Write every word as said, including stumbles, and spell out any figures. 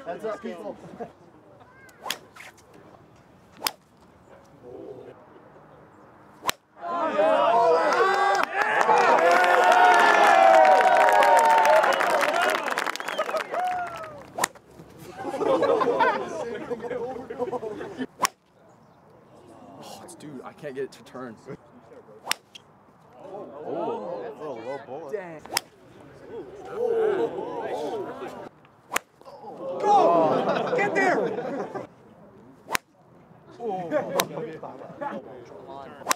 Heads up, people. Dude, I can't get it to turn. Oh, oh, low, low bullet. Dang. Go! Get there! Come on.